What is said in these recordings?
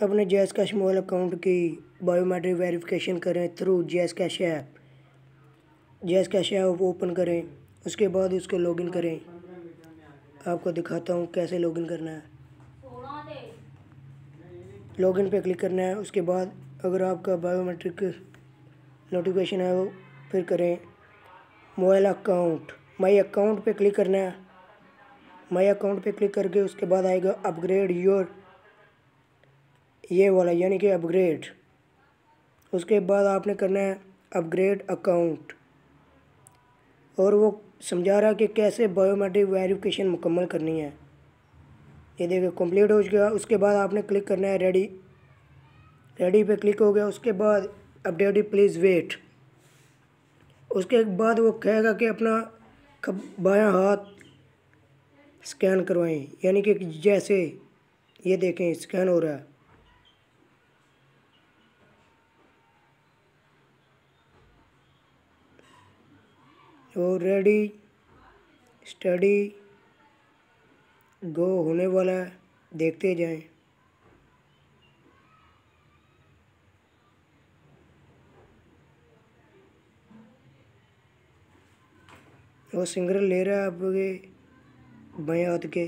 अपने Jazz Cash mobile account की biometric verification करें through Jazz Cash app. Jazz Cash app open करें, उसके बाद उसको लॉगिन करें। आपको दिखाता हूँ कैसे लॉगिन करना है। लॉगिन पे क्लिक करना है। उसके बाद अगर आपका बायोमेट्रिक नोटिफिकेशन है वो फिर करें मोबाइल अकाउंट, माई अकाउंट पे क्लिक करना है। माई अकाउंट पे क्लिक करके उसके बाद आएगा अपग्रेड योर, ये वाला यानी कि अपग्रेड। उसके बाद आपने करना है अपग्रेड अकाउंट, और वो समझा रहा है कि कैसे बायोमेट्रिक वेरिफिकेशन मुकम्मल करनी है। ये देखिए कंप्लीट हो गया। उसके बाद आपने क्लिक करना है रेडी। रेडी पे क्लिक हो गया। उसके बाद अपडेट प्लीज़ वेट। उसके बाद वो कहेगा कि अपना बायां हाथ स्कैन करवाएं, यानी कि जैसे ये देखें स्कैन हो रहा है। और रेडी स्टडी गो होने वाला है, देखते जाएं। वो सिंगल ले रहा है आपके बाएं हाथ के,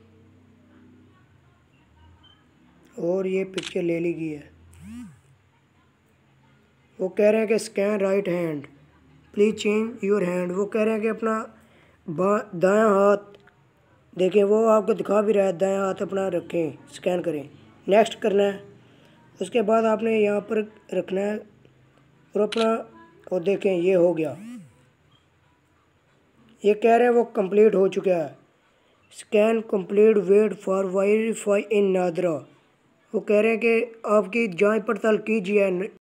और ये पिक्चर ले ली गई है। वो कह रहे हैं कि scan right hand please change your hand. वो कह रहे हैं कि अपना दायां हाथ देखें, वो आपको दिखा भी रहा है, दायां हाथ अपना रखें, स्कैन करें। नेक्स्ट करना है। उसके बाद आपने यहाँ पर रखना है और अपना, और देखें ये हो गया। ये कह रहे हैं वो कंप्लीट हो चुका है। Scan complete, wait for verify in NADRA. वो कह रहे हैं कि आपकी जांच पड़ताल कीजिए